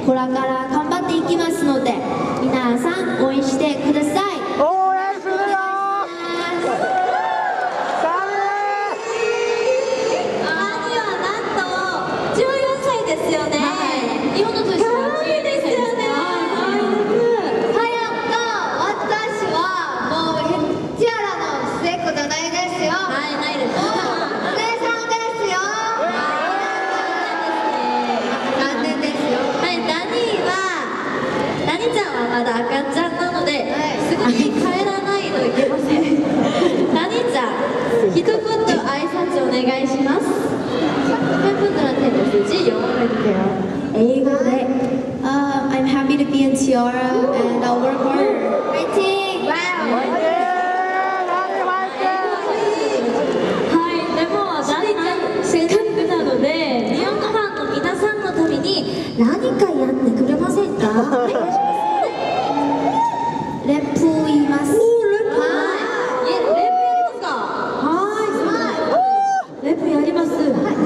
これから頑張っていきますので、皆さん応援してください。 応援するよ。 兄はなんと14歳ですよね。日本の年は14歳ですよね。 早く私はもうティアラの末っ子じゃないですよ。 はい、ないです。 お姉さんですよ。残念ですよ。 はい、ダニちゃんはまだ赤ちゃんなので、すぐに帰らないといけません。ダニちゃん、一言挨拶お願いします。팬분들한테メッセージ영어로해주세요。英語で。 I'm happy to be in Tiara and I'll work hard. Fighting! Wow! はい、でもダニちゃんせっかくなので、日本のファンの皆さんのために何かやってくれませんか？お願いします。 レップを言います。 レップやりますか？はい、レップやります。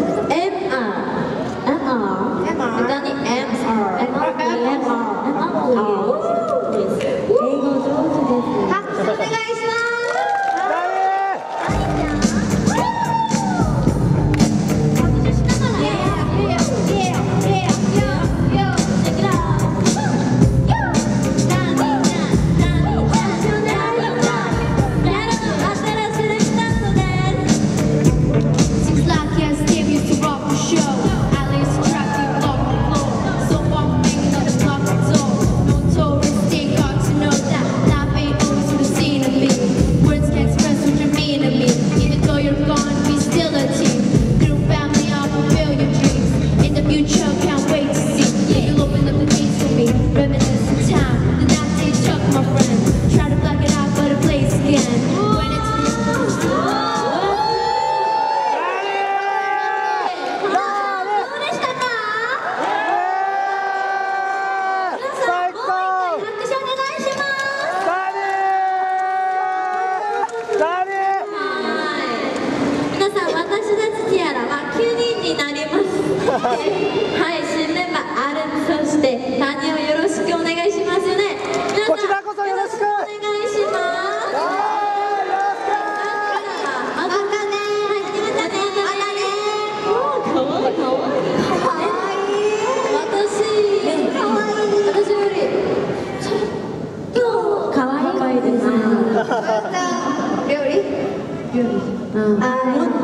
はい、新メンバーアルム、そしてタニをよろしくお願いしますよね。皆さん、 こちらこそよろしくお願いします。またね。またね。かわいい。私よりちょっとかわいいです。 料理？ 料理。